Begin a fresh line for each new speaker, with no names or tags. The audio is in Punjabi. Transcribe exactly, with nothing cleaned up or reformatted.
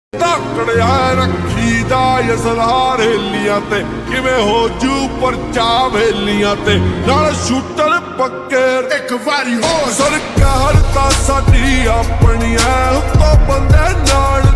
ਧਾਕੜਿਆ ਰੱਖੀਦਾ ਅਸਲਾਰ ਹੇਲੀਆਂ ਤੇ ਕਿਵੇਂ ਹੋ ਜੂ ਪਰਚਾ ਵੇਲੀਆਂ ਤੇ ਨਾਲ ਸ਼ੂਟਰ ਪੱਕੇ ਇੱਕ ਵਾਰੀ ਹੋਰ ਸਰਕਾਰ ਤਾਂ ਸਾਡੀ ਆਪਣੀ ਐ ਉੱਤੋਂ ਬੰਦੇ ਨਾਲ